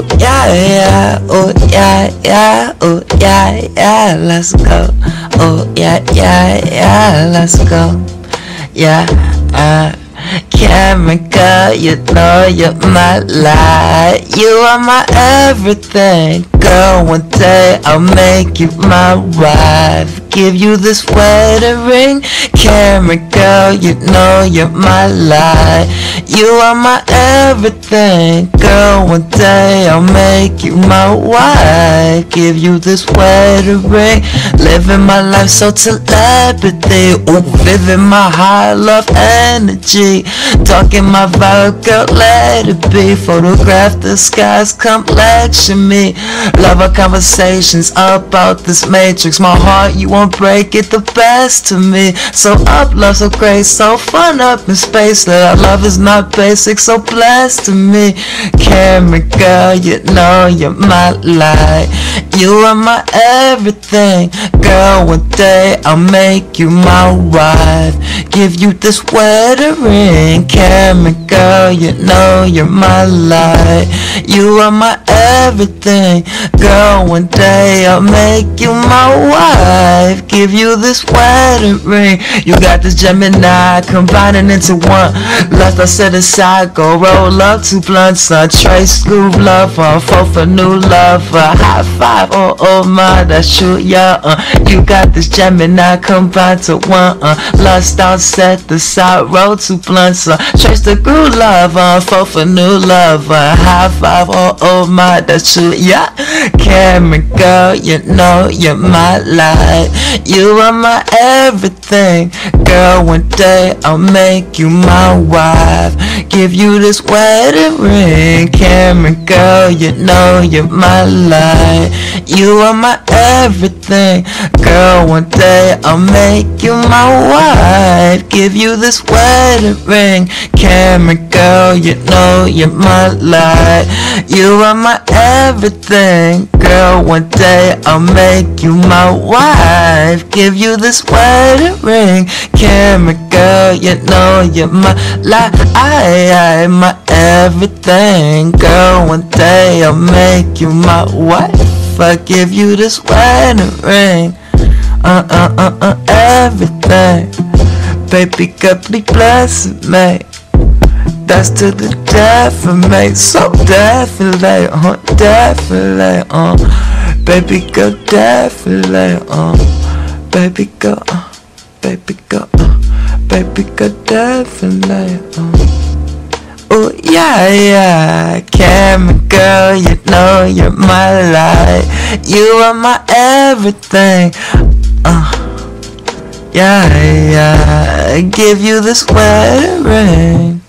yeah, yeah, oh yeah, yeah, oh yeah, yeah, let's go. Oh yeah, yeah, yeah, let's go. Yeah, chemical, you know you're my light. You are my everything. Girl, one day I'll make you my wife. Give you this wedding ring. Chemical, you know you're my light. You are my everything. Girl, one day I'll make you my wife. Give you this wedding ring. Living my life so telepathy. Ooh, living my high love energy. Talking my vibe, girl, let it be. Photograph the skies, come lecture me. Love our conversations about this matrix. My heart, you won't break it, the best to me. So up, love so great, so fun up in space. That our love is not basic, so blessed to me. Chemical, you know you're my light. You are my everything. Girl, one day I'll make you my wife. Give you this wedding ring. Chemical, you know you're my light. You are my everything. Girl, one day I'll make you my wife. Give you this wedding ring. You got this Gemini combining into one. Left I set aside, go roll up 2 blunts, son. Trace groove lover, fall for new lover. High five, oh my, that's true, yeah. You got this Gemini combined to one. Lust out, set the side, roll 2 blunts, trace the groove lover, fall for new lover. High five, oh my, that's true, yeah. Chemical, you know you're my light. You are my everything. Girl, one day I'll make you my wife. Give you this wedding ring. Chemical, you know you're my light. You are my everything. Girl, one day I'll make you my wife. Give you this wedding ring. Chemical, you know you're my light. You are my everything. Girl, one day I'll make you my wife. Give you this wedding ring. Chemical, you know you're my light. My everything. Girl, one day I'll make you my wife. I give you this wedding ring. Everything. Baby, God please bless me. That's to the death of me. So definitely, definitely, baby, go definitely, baby, go, baby, go, baby, go definitely, oh yeah, yeah. Chemical, you know you're my light. You are my everything. Yeah, yeah. I give you this wedding ring.